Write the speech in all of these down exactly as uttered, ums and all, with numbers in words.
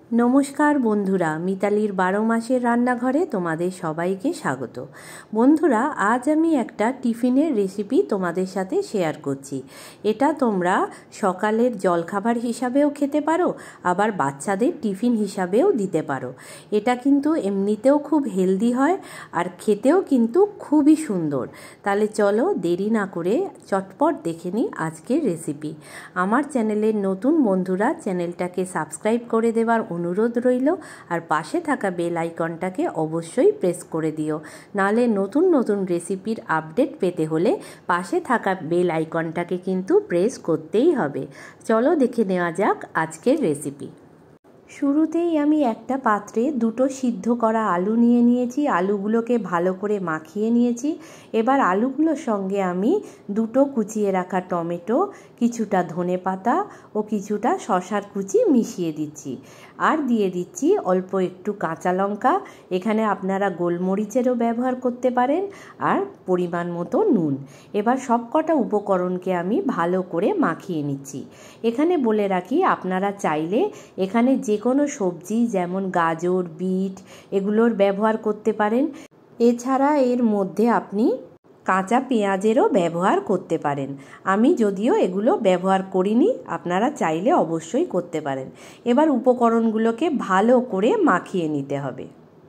নমস্কার বন্ধুরা, মিতালির বারো মাসের রান্নাঘরে তোমাদের সবাইকে স্বাগত। বন্ধুরা, আজ আমি একটা টিফিনের রেসিপি তোমাদের সাথে শেয়ার করছি। এটা তোমরা সকালের জলখাবার হিসাবেও খেতে পারো, আবার বাচ্চাদের টিফিন হিসাবেও দিতে পারো। এটা কিন্তু এমনিতেও খুব হেলদি হয় আর খেতেও কিন্তু খুবই সুন্দর। তাহলে চলো দেরি না করে চটপট দেখে নিই আজকের রেসিপি। আমার চ্যানেলের নতুন বন্ধুরা চ্যানেলটাকে সাবস্ক্রাইব করে দেওয়ার অনুরোধ রইল, আর পাশে থাকা বেল আইকনটাকে অবশ্যই প্রেস করে দিও, নাহলে নতুন নতুন রেসিপির আপডেট পেতে হলে পাশে থাকা বেল আইকনটাকে কিন্তু প্রেস করতেই হবে। চলো দেখে নেওয়া যাক আজকের রেসিপি। শুরুতেই আমি একটা পাত্রে দুটো সিদ্ধ করা আলু নিয়ে নিয়েছি। আলুগুলোকে ভালো করে মাখিয়ে নিয়েছি। এবার আলুগুলোর সঙ্গে আমি দুটো কুচিয়ে রাখা টমেটো, কিছুটা ধনেপাতা ও কিছুটা শসার কুচি মিশিয়ে দিচ্ছি। আর দিয়ে দিচ্ছি অল্প একটু কাঁচা লঙ্কা, এখানে আপনারা গোলমরিচেরও ব্যবহার করতে পারেন, আর পরিমাণ মতো নুন। এবার সব কটা উপকরণকে আমি ভালো করে মাখিয়ে নিচ্ছি। এখানে বলে রাখি, আপনারা চাইলে এখানে যে কোনো সবজি যেমন গাজর, বিট এগুলোর ব্যবহার করতে পারেন। এছাড়া এর মধ্যে আপনি কাঁচা পেঁয়াজেরও ব্যবহার করতে পারেন। আমি যদিও এগুলো ব্যবহার করিনি, আপনারা চাইলে অবশ্যই করতে পারেন। এবার উপকরণগুলোকে ভালো করে মাখিয়ে নিতে হবে।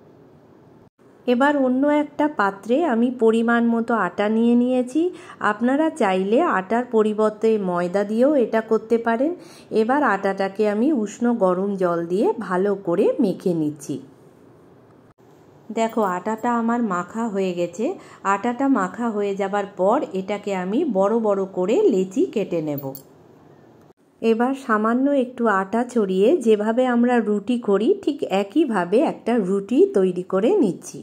এবার অন্য একটা পাত্রে আমি পরিমাণ মতো আটা নিয়ে নিয়েছি। আপনারা চাইলে আটার পরিবর্তে ময়দা দিয়েও এটা করতে পারেন। এবার আটাটাকে আমি উষ্ণ গরম জল দিয়ে ভালো করে মেখে নিচ্ছি। দেখো, আটাটা আমার মাখা হয়ে গেছে। আটাটা মাখা হয়ে যাবার পর এটাকে আমি বড় বড় করে লেচি কেটে নেব। এবার সামান্য একটু আটা ছড়িয়ে যেভাবে আমরা রুটি করি ঠিক একইভাবে একটা রুটি তৈরি করে নিচ্ছি।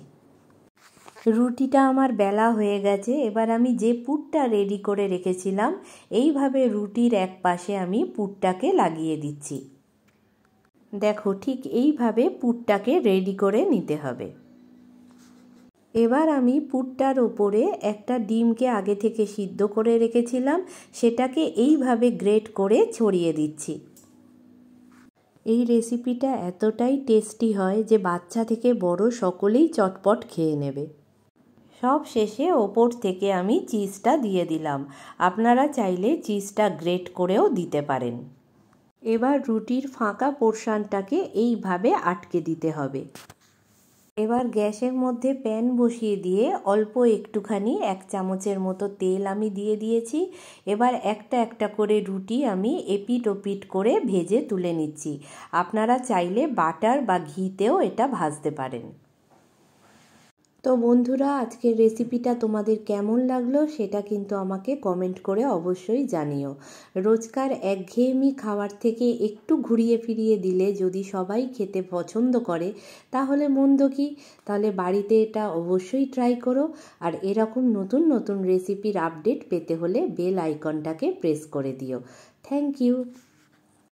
রুটিটা আমার বেলা হয়ে গেছে। এবার আমি যে পুরটা রেডি করে রেখেছিলাম, এইভাবে রুটির এক পাশে আমি পুরটাকে লাগিয়ে দিচ্ছি। দেখো, ঠিক এইভাবে পুরটাকে রেডি করে নিতে হবে। এবার আমি পুরটার ওপরে একটা ডিমকে আগে থেকে সিদ্ধ করে রেখেছিলাম, সেটাকে এইভাবে গ্রেট করে ছড়িয়ে দিচ্ছি। এই রেসিপিটা এতটাই টেস্টি হয় যে বাচ্চা থেকে বড় সকলেই চটপট খেয়ে নেবে। সব শেষে ওপর থেকে আমি চিজটা দিয়ে দিলাম। আপনারা চাইলে চিজটা গ্রেট করেও দিতে পারেন। এবার রুটির ফাঁকা পোর্শনটাকে এইভাবে আটকে দিতে হবে। এবার গ্যাসের মধ্যে প্যান বসিয়ে দিয়ে অল্প একটুখানি এক চামচের মতো তেল আমি দিয়ে দিয়েছি। এবার একটা একটা করে রুটি আমি এপিট ওপিট করে ভেজে তুলে নিচ্ছি। আপনারা চাইলে বাটার বা ঘিতেও এটা ভাজতে পারেন। তো বন্ধুরা, আজকের রেসিপিটা তোমাদের কেমন লাগলো সেটা কিন্তু আমাকে কমেন্ট করে অবশ্যই জানিও। রোজকার একঘেয়েমি খাবার থেকে একটু ঘুরিয়ে ফিরিয়ে দিলে যদি সবাই খেতে পছন্দ করে তাহলে মন্দ কি? তাহলে বাড়িতে এটা অবশ্যই ট্রাই করো। আর এরকম নতুন নতুন রেসিপির আপডেট পেতে হলে বেল আইকনটাকে প্রেস করে দিও। Thank you.